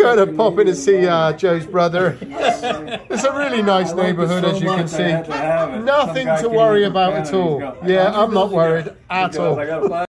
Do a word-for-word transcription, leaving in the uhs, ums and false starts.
trying to pop in and see uh, Joe's brother. It's a really nice neighbourhood, as you can see. Nothing to worry about at all. Yeah, I'm not worried at all.